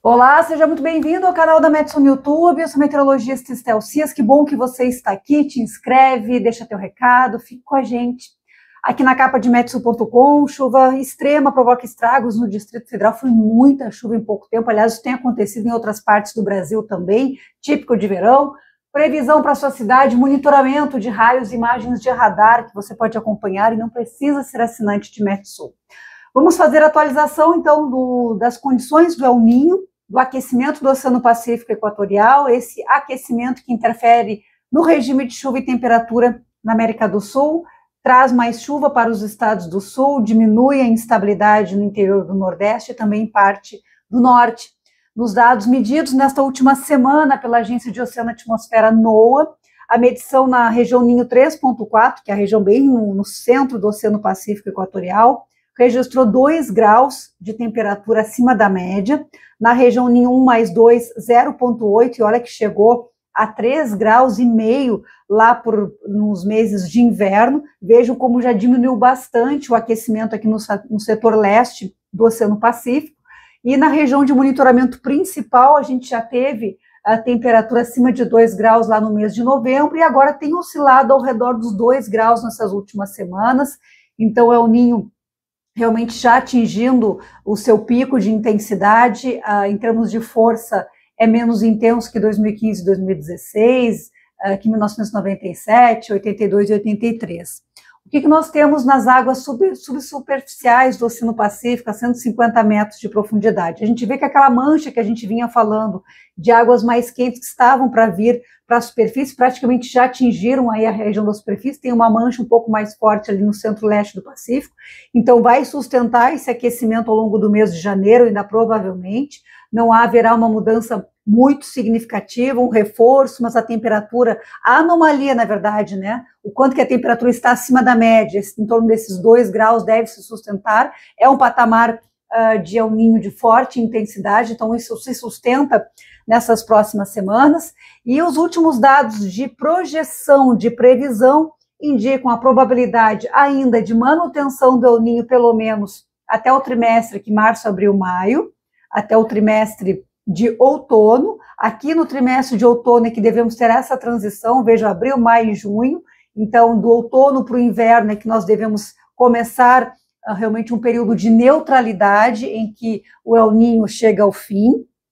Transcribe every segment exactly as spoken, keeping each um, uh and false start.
Olá, seja muito bem-vindo ao canal da Metsu no YouTube. Eu sou a meteorologista Estel Cias. Que bom que você está aqui, te inscreve, deixa teu recado, fique com a gente. Aqui na capa de metsu ponto com, chuva extrema provoca estragos no Distrito Federal. Foi muita chuva em pouco tempo, aliás, isso tem acontecido em outras partes do Brasil também, típico de verão. Previsão para sua cidade, monitoramento de raios, imagens de radar que você pode acompanhar e não precisa ser assinante de Metsu. Vamos fazer a atualização, então, do, das condições do El Niño, do aquecimento do Oceano Pacífico Equatorial, esse aquecimento que interfere no regime de chuva e temperatura na América do Sul, traz mais chuva para os estados do Sul, diminui a instabilidade no interior do Nordeste e também parte do Norte. Nos dados medidos nesta última semana pela Agência de Oceano e Atmosfera NOAA, a medição na região Ninho três ponto quatro, que é a região bem no, no centro do Oceano Pacífico Equatorial, registrou dois graus de temperatura acima da média. Na região Ninho um mais dois, zero ponto oito, e olha que chegou a três graus e meio lá por nos meses de inverno. Vejam como já diminuiu bastante o aquecimento aqui no, no setor leste do Oceano Pacífico. E na região de monitoramento principal, a gente já teve a temperatura acima de dois graus lá no mês de novembro, e agora tem oscilado ao redor dos dois graus nessas últimas semanas. Então, é o Ninho realmente já atingindo o seu pico de intensidade, ah, em termos de força, é menos intenso que dois mil e quinze e dois mil e dezesseis, ah, que mil novecentos e noventa e sete, oitenta e dois e oitenta e três. O que, que nós temos nas águas sub, subsuperficiais do Oceano Pacífico, a cento e cinquenta metros de profundidade? A gente vê que aquela mancha que a gente vinha falando de águas mais quentes que estavam para vir para a superfície, praticamente já atingiram aí a região da superfície, tem uma mancha um pouco mais forte ali no centro-leste do Pacífico, então vai sustentar esse aquecimento ao longo do mês de janeiro, ainda provavelmente, não haverá uma mudança muito significativa, um reforço, mas a temperatura, a anomalia, na verdade, né, o quanto que a temperatura está acima da média, em torno desses dois graus deve se sustentar, é um patamar uh, de El Niño de forte intensidade, então isso se sustenta nessas próximas semanas, e os últimos dados de projeção, de previsão, indicam a probabilidade ainda de manutenção do El Niño, pelo menos até o trimestre, que março, abril, maio, até o trimestre de outono. Aqui no trimestre de outono é que devemos ter essa transição, veja, abril, maio e junho, então do outono para o inverno é que nós devemos começar uh, realmente um período de neutralidade em que o El Niño chega ao fim.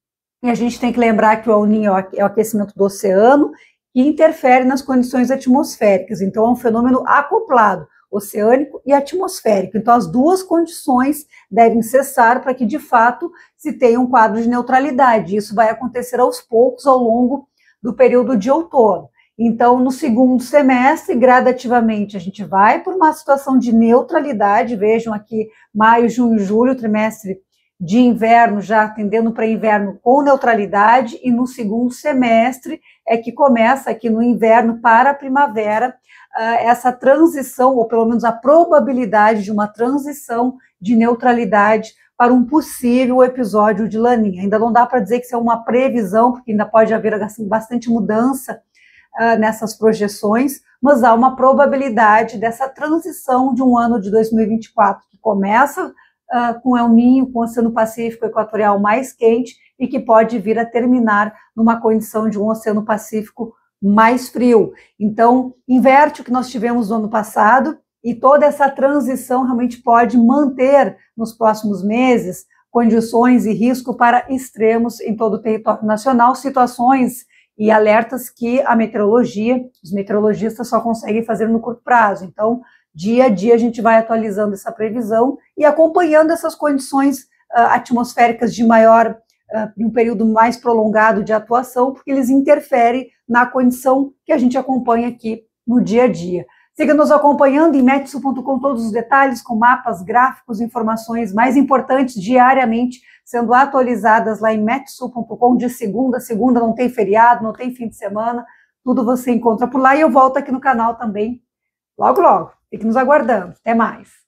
E a gente tem que lembrar que o El Niño é o aquecimento do oceano e interfere nas condições atmosféricas. Então, é um fenômeno acoplado, oceânico e atmosférico. Então, as duas condições devem cessar para que, de fato, se tenha um quadro de neutralidade. Isso vai acontecer aos poucos ao longo do período de outono. Então, no segundo semestre, gradativamente, a gente vai por uma situação de neutralidade. Vejam aqui, maio, junho, julho, trimestre de inverno, já tendendo para inverno com neutralidade, e no segundo semestre é que começa aqui no inverno para a primavera essa transição, ou pelo menos a probabilidade de uma transição de neutralidade para um possível episódio de laninha. Ainda não dá para dizer que isso é uma previsão, porque ainda pode haver assim, bastante mudança uh, nessas projeções, mas há uma probabilidade dessa transição de um ano de dois mil e vinte e quatro, que começa Uh, com El Niño, com o Oceano Pacífico Equatorial mais quente e que pode vir a terminar numa condição de um Oceano Pacífico mais frio. Então, inverte o que nós tivemos no ano passado, e toda essa transição realmente pode manter nos próximos meses condições e risco para extremos em todo o território nacional, situações e alertas que a meteorologia, os meteorologistas só conseguem fazer no curto prazo. Então, dia a dia a gente vai atualizando essa previsão e acompanhando essas condições uh, atmosféricas de maior, uh, de um período mais prolongado de atuação, porque eles interferem na condição que a gente acompanha aqui no dia a dia. Siga nos acompanhando em metsu ponto com, todos os detalhes com mapas, gráficos, informações mais importantes diariamente sendo atualizadas lá em metsu ponto com, de segunda a segunda, não tem feriado, não tem fim de semana, tudo você encontra por lá, e eu volto aqui no canal também logo logo. Fique nos aguardando. Até mais.